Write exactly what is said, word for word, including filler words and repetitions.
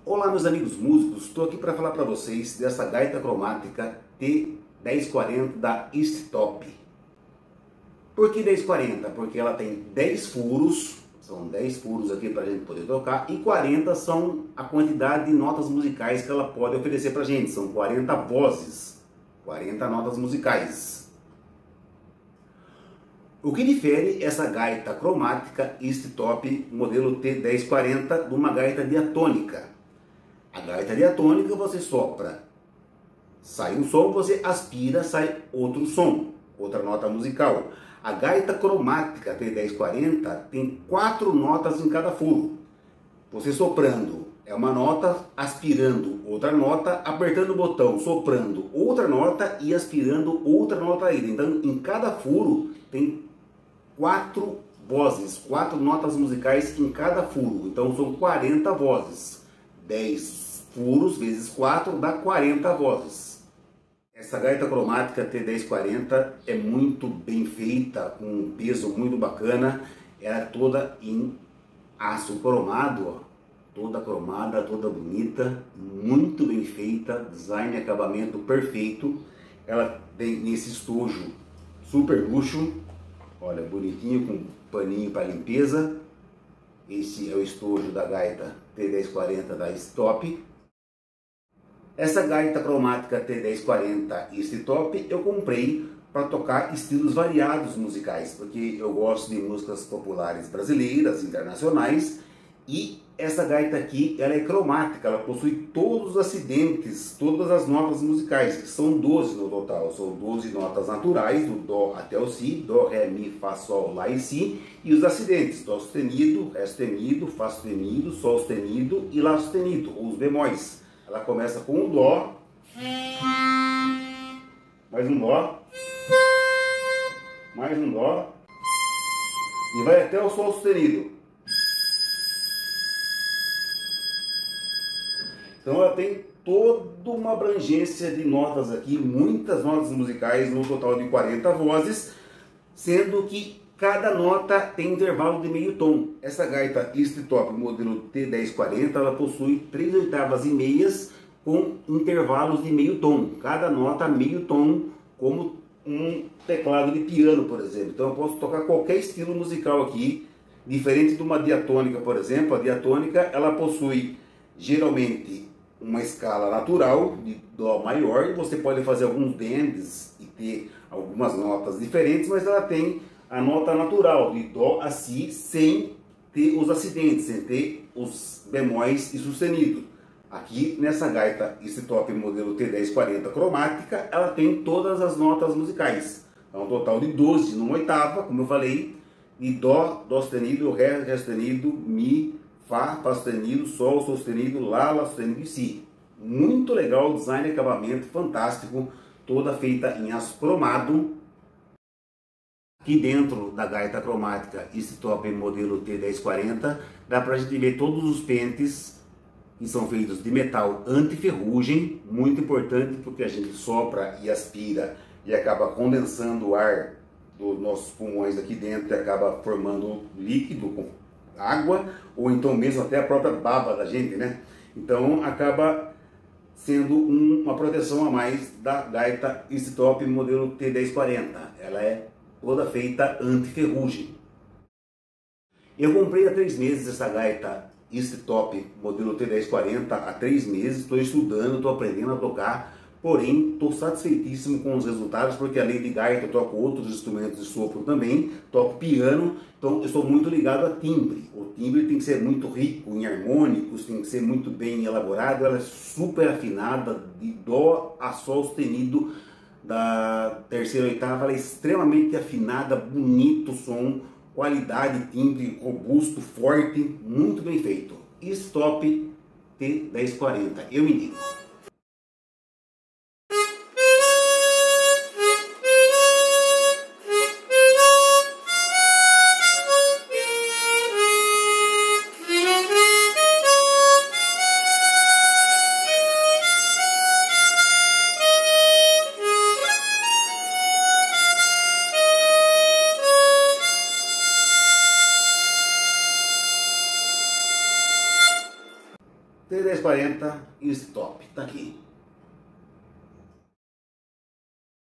Olá meus amigos músicos, estou aqui para falar para vocês dessa gaita cromática T dez quarenta da East Top. Por que dez quarenta? Porque ela tem dez furos, são dez furos aqui para a gente poder tocar, e quarenta são a quantidade de notas musicais que ela pode oferecer para a gente, são quarenta vozes, quarenta notas musicais. O que difere essa gaita cromática East Top modelo T dez quarenta de uma gaita diatônica? A gaita diatônica você sopra, sai um som, você aspira, sai outro som, outra nota musical. A gaita cromática T dez quarenta tem quatro notas em cada furo. Você soprando é uma nota, aspirando outra nota, apertando o botão, soprando outra nota e aspirando outra nota ainda. Então em cada furo tem quatro vozes, quatro notas musicais em cada furo. Então são quarenta vozes. dez furos vezes quatro dá quarenta vozes. Essa gaita cromática T dez quarenta é muito bem feita, com um peso muito bacana. Ela é toda em aço cromado, ó. Toda cromada, toda bonita, muito bem feita, design e acabamento perfeito. Ela vem nesse estojo super luxo, olha, bonitinho, com paninho para limpeza. Esse é o estojo da gaita T dez quarenta da East Top. Essa gaita cromática T dez quarenta East Top eu comprei para tocar estilos variados musicais, porque eu gosto de músicas populares brasileiras, internacionais, e essa gaita aqui ela é cromática, ela possui todos os acidentes, todas as notas musicais, que são doze no total, são doze notas naturais, do Dó até o Si, Dó, Ré, Mi, Fá, Sol, Lá e Si, e os acidentes, Dó sustenido, Ré sustenido, Fá sustenido, Sol sustenido e Lá sustenido, ou os bemóis. Ela começa com um Dó, mais um Dó, mais um Dó, e vai até o Sol sustenido. Então ela tem toda uma abrangência de notas aqui, muitas notas musicais, no total de quarenta vozes, sendo que cada nota tem intervalo de meio tom. Essa gaita East Top modelo T dez quarenta, ela possui três oitavas e meias com intervalos de meio tom. Cada nota meio tom, como um teclado de piano, por exemplo. Então eu posso tocar qualquer estilo musical aqui, diferente de uma diatônica, por exemplo. A diatônica ela possui geralmente uma escala natural de Dó maior, e você pode fazer alguns bends e ter algumas notas diferentes, mas ela tem a nota natural de Dó a Si sem ter os acidentes, sem ter os bemóis e sustenido. Aqui nessa gaita East Top modelo T dez quarenta cromática, ela tem todas as notas musicais. É um total de doze numa oitava, como eu falei, de Dó, Dó sustenido, Ré, Ré sustenido, Mi, Fá, Fá sustenido, Sol, Sol sustenido, Lá, Lá sustenido e Si. Muito legal, design e acabamento fantástico, toda feita em aço cromado. Aqui dentro da gaita cromática East Top modelo T dez quarenta, dá pra gente ver todos os pentes que são feitos de metal anti-ferrugem, muito importante porque a gente sopra e aspira e acaba condensando o ar dos nossos pulmões aqui dentro e acaba formando líquido com água, ou então mesmo até a própria baba da gente, né? Então acaba sendo um, uma proteção a mais da gaita East Top modelo T dez quarenta. Ela é toda feita anti-ferrugem. Eu comprei há três meses essa gaita East Top modelo T dez quarenta, há três meses, estou estudando, estou aprendendo a tocar, porém estou satisfeitíssimo com os resultados, porque além de gaita eu toco outros instrumentos de sopro também, toco piano, então eu estou muito ligado a timbre. O timbre tem que ser muito rico em harmônicos, tem que ser muito bem elaborado, ela é super afinada, de Dó a Sol sustenido, da terceira oitava, ela é extremamente afinada, bonito som, qualidade, timbre, robusto, forte, muito bem feito. East Top T dez quarenta, eu indico. T dez quarenta, stop. Tá aqui.